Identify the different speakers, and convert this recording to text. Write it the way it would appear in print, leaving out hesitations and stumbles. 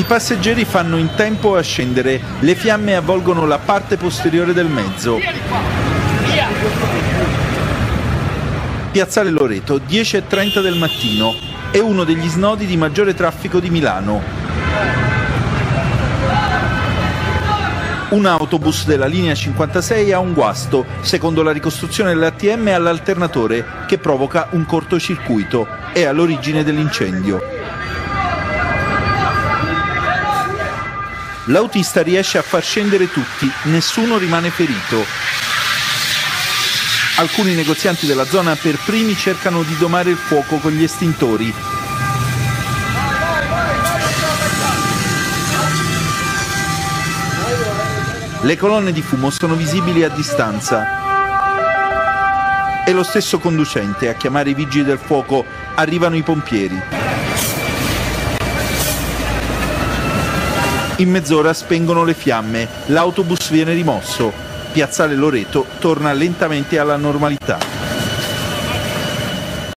Speaker 1: I passeggeri fanno in tempo a scendere, le fiamme avvolgono la parte posteriore del mezzo. Piazzale Loreto, 10:30 del mattino, è uno degli snodi di maggiore traffico di Milano. Un autobus della linea 56 ha un guasto, secondo la ricostruzione dell'ATM all'alternatore, che provoca un cortocircuito. È all'origine dell'incendio. L'autista riesce a far scendere tutti, nessuno rimane ferito. Alcuni negozianti della zona per primi cercano di domare il fuoco con gli estintori. Le colonne di fumo sono visibili a distanza. È lo stesso conducente a chiamare i vigili del fuoco. Arrivano i pompieri. In mezz'ora spengono le fiamme. L'autobus viene rimosso. Piazzale Loreto torna lentamente alla normalità.